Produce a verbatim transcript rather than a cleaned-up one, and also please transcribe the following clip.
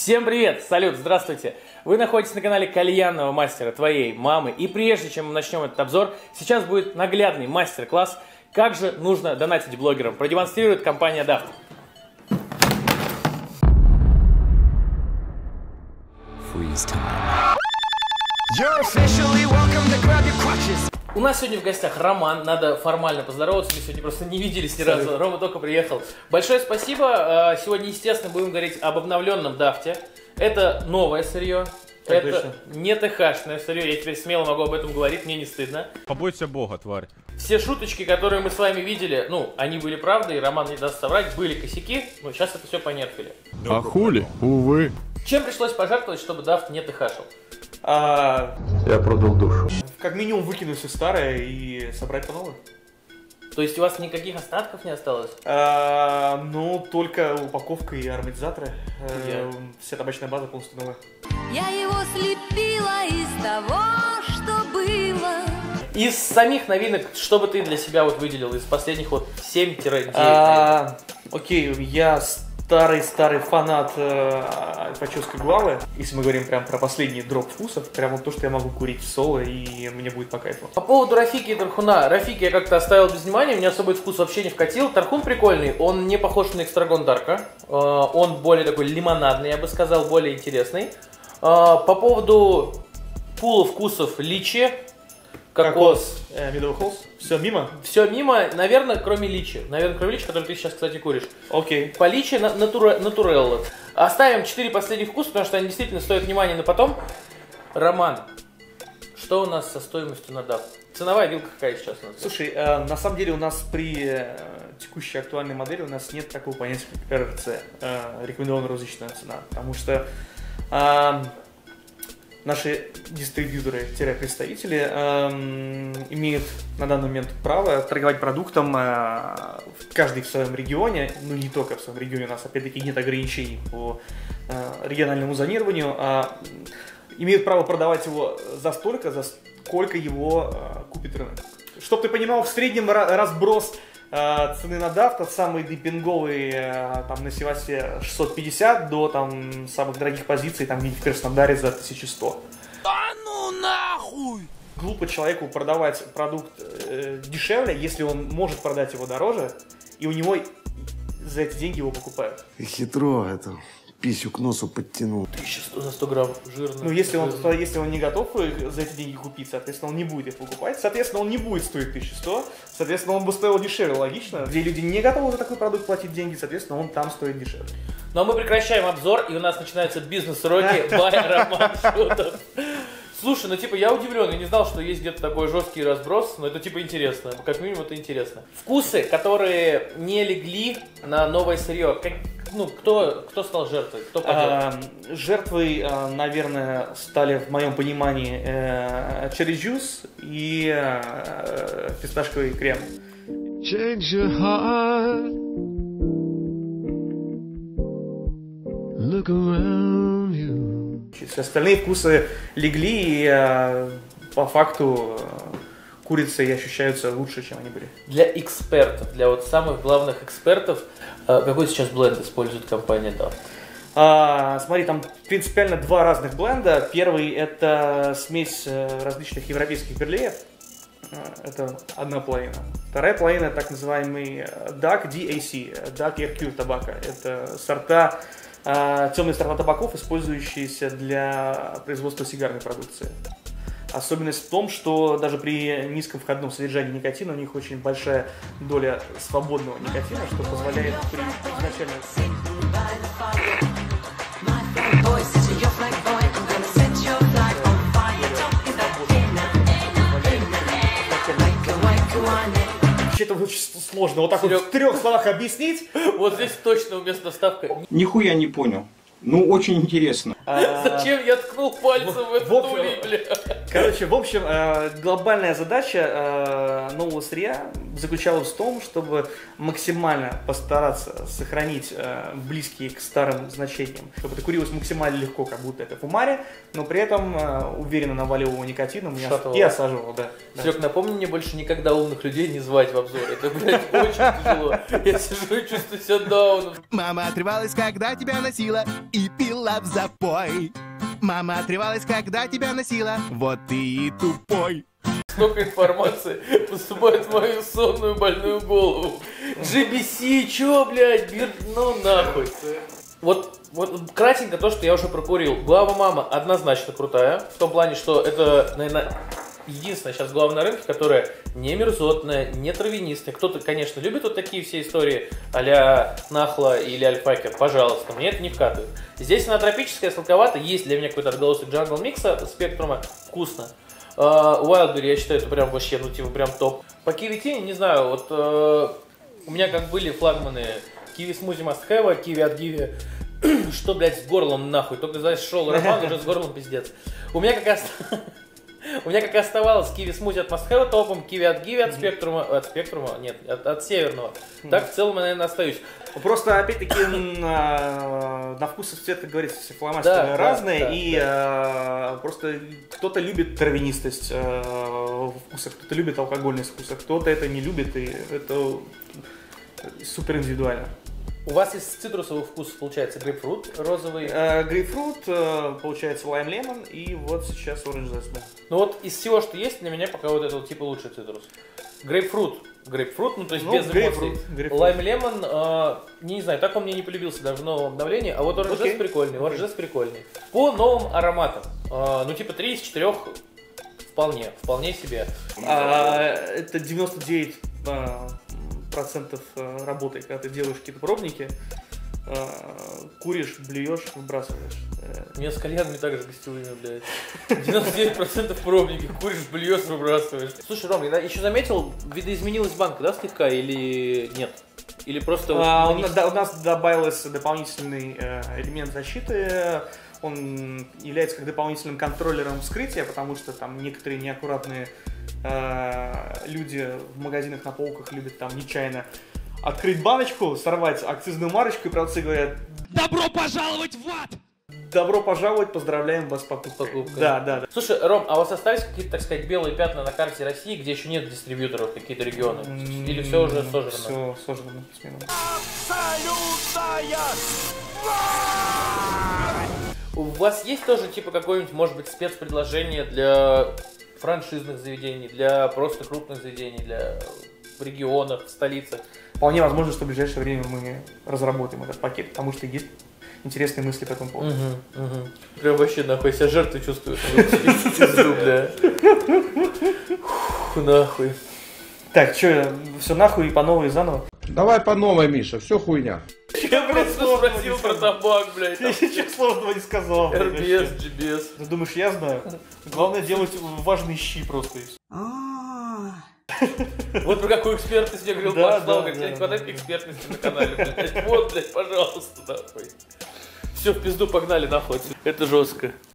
Всем привет! Салют! Здравствуйте! Вы находитесь на канале кальянного мастера твоей мамы. И прежде чем мы начнем этот обзор, сейчас будет наглядный мастер-класс, как же нужно донатить блогерам. Продемонстрирует компания дафт. У нас сегодня в гостях Роман, надо формально поздороваться, мы сегодня просто не виделись ни разу, Рома только приехал. Большое спасибо, сегодня, естественно, будем говорить об обновленном дафте. Это новое сырье, так это точно. Не ТХ-шное сырье, я теперь смело могу об этом говорить, мне не стыдно. Побойся Бога, тварь. Все шуточки, которые мы с вами видели, ну, они были правдой, Роман не даст соврать, были косяки, но сейчас это все понерфили. А хули? Увы. Чем пришлось пожертвовать, чтобы дафт не ТХ-шил? А... Я продал душу. Как минимум выкинуть все старое и собрать по новой. То есть у вас никаких остатков не осталось? А, ну, только упаковка и ароматизаторы. Я... А, вся табачная база полностью новая. Я его слепила из того, что было. Из самих новинок, что бы ты для себя вот выделил из последних вот семь-девять? А, окей, я старый-старый фанат э, альфачевской гвавы. Если мы говорим прям про последний дроп вкусов, прям вот то, что я могу курить в соло, и мне будет по кайфу. По поводу Рафики и Тархуна. Рафики я как-то оставил без внимания, мне особый вкус вообще не вкатил. Тархун прикольный, он не похож на экстрагон Дарка. Э, он более такой лимонадный, я бы сказал, более интересный. Э, по поводу пула вкусов личи, кокос, э, медовый холст, все мимо? Все мимо, наверное, кроме личи. Наверное, кроме личи, который ты сейчас, кстати, куришь. Окей. По личи на, натуре, натурелла. Оставим четыре последних вкуса, потому что они действительно стоят внимания на потом. Роман, что у нас со стоимостью на дафт? Ценовая вилка какая сейчас у нас? Слушай, э, на самом деле у нас при э, текущей актуальной модели у нас нет такого понятия, как эр эр цэ, э, рекомендованная розничная цена, потому что э, наши дистрибьюторы-представители э, имеют на данный момент право торговать продуктом э, каждый в своем регионе, ну не только в своем регионе, у нас опять-таки нет ограничений по э, региональному зонированию, а имеют право продавать его за столько, за сколько его э, купит рынок. Чтоб ты понимал, в среднем разброс э, цены на дафт от самой депинговой э, там, на Севасе шестьсот пятьдесят до там, самых дорогих позиций там где-нибудь в Краснодаре за тысячу сто. Да ну нахуй! Глупо человеку продавать продукт э, дешевле, если он может продать его дороже, и у него за эти деньги его покупают. И хитро это. Писю к носу подтянул. тысяча сто за сто грамм, жирно. Ну, если он, если он не готов их за эти деньги купить, соответственно, он не будет их покупать. Соответственно, он не будет стоить тысячу сто. Соответственно, он бы стоил дешевле, логично. Где люди не готовы за такой продукт платить деньги, соответственно, он там стоит дешевле. Ну, а мы прекращаем обзор, и у нас начинаются бизнес-уроки бай Роман Шутов. Слушай, ну типа я удивлен, я не знал, что есть где-то такой жесткий разброс, но это типа интересно, как минимум это интересно. Вкусы, которые не легли на новое сырье, как, ну кто, кто стал жертвой, кто а, жертвой, наверное, стали в моем понимании черри джус и э, фисташковый крем. Change your heart. Look around you. Все остальные вкусы легли, и э, по факту э, курицы ощущаются лучше, чем они были. Для экспертов, для вот самых главных экспертов, э, какой сейчас бленд использует компания дафт? А, смотри, там принципиально два разных бленда. Первый это смесь различных европейских берлеев. Это одна половина. Вторая половина так называемый дак ди эй си, Dark Air Tobacco. Это сорта темные сорта табаков, использующиеся для производства сигарной продукции. Особенность в том, что даже при низком входном содержании никотина у них очень большая доля свободного никотина, что позволяет при изначально... Это очень сложно вот так Серег... вот в трех словах объяснить. Вот здесь точно уместна ставка. Нихуя не понял. Ну, очень интересно. А, Зачем я ткнул пальцем в этот в общем- улей, бля? Короче, в общем, э, глобальная задача э, нового сырья заключалась в том, чтобы максимально постараться сохранить э, близкие к старым значениям, чтобы это курилось максимально легко, как будто это фумари, но при этом э, уверенно наваливал никотином и ос- Шатывал. и осаживал, да. да. Серег, напомни мне больше никогда умных людей не звать в обзор. Это, блядь, очень тяжело. Я сижу и чувствую себя дауном. Мама отрывалась, когда тебя носила, и пила в запой. Мама отрывалась, когда тебя носила, вот ты и тупой. Столько информации поступает в мою сонную больную голову. джи би си, чё, блядь, бир... ну нахуй. Вот, вот кратенько то, что я уже прокурил. Глава мама однозначно крутая. В том плане, что это, наверное, единственная сейчас глава на рынке, которая не мерзотная, не травянистая. Кто-то, конечно, любит вот такие все истории а-ля Нахла или Альфакер. Пожалуйста, мне это не вкатывает. Здесь она тропическая, сладковатая. Есть для меня какой-то отголосок джангл микса, спектрума. Вкусно. Wildberry, я считаю, это прям вообще, ну типа прям топ. По Kiwi Tea, не знаю, вот э, у меня как были флагманы Kiwi Smoothie Must Have, Kiwi от Givi. Что, блядь, с горлом нахуй? Только, знаешь, шел роман, уже с горлом пиздец. У меня как раз... У меня как оставалось Kiwi Smoothie от Must Have топом, Kiwi от Givi от Спектрума, от Спектрума, нет, от, от Северного. Так в целом я, наверное, остаюсь. Просто, опять-таки, на, на вкус и цвет, как говорится, все фломастеры Да, да, разные, да, и э, просто кто-то любит травянистость э, вкуса, кто-то любит алкогольность вкуса, кто-то это не любит, и это супер индивидуально. У вас из цитрусовых вкусов получается грейпфрут розовый. Э, Грейпфрут, э, получается лайм лемон, и вот сейчас оранж зест, да. Ну вот из всего, что есть, для меня пока вот это вот типа лучший цитрус. Грейпфрут. Грейпфрут, ну то есть Ну, без грейпфрут, эмоций. грейпфрут. Лайм лемон, э, не знаю, так он мне не полюбился даже в новом обновлении, а вот оранж Окей. зест прикольный, оранж зест прикольный. По новым ароматам, э, ну типа три из четырех вполне, вполне себе. А, это девяносто девять а, процентов а, работы, когда ты делаешь какие-то пробники, а, куришь, блюешь, выбрасываешь. Э, У меня с кальянами также гостевыми, блядь. девяносто девять процентов пробники, куришь, блюешь, выбрасываешь. Слушай, Ром, я еще заметил, видоизменилась банка, да, слегка, или нет? Или просто... а, вот у, нас, да, у нас добавился дополнительный э, элемент защиты. Он является как дополнительным контроллером вскрытия, потому что там некоторые неаккуратные э, люди в магазинах на полках любят там нечаянно открыть баночку, сорвать акцизную марочку и продавцы говорят: Добро пожаловать в ад! добро пожаловать, поздравляем вас с покупкой. покупкой. Да, да, да. Слушай, Ром, а у вас остались какие-то, так сказать, белые пятна на карте России, где еще нет дистрибьюторов, какие-то регионы? Или все уже сожрано? Все сожрано. У вас есть тоже, типа, какое-нибудь, может быть, спецпредложение для франшизных заведений, для просто крупных заведений, для в регионах, в столицах? Вполне возможно, что в ближайшее время мы разработаем этот пакет, потому что есть интересные мысли по этому поводу. Угу, угу. Прям вообще нахуй себя жертвой чувствую. Пизду, бля. Фу, нахуй. Так, что, все нахуй и по новой заново? Давай по новой, Миша, все хуйня. Я просто спросил про табак, блядь. Я ничего сложного не сказал. эр би эс, джи би эс. Ты думаешь, я знаю? Главное делать важные щи просто. Вот про какую экспертность я говорил, Да, пошла, да, как тебе да, не хватает да. экспертности на канале, блядь. Вот, блядь, пожалуйста, нахуй. Все, в пизду погнали, нахуй отсюда. Это жестко.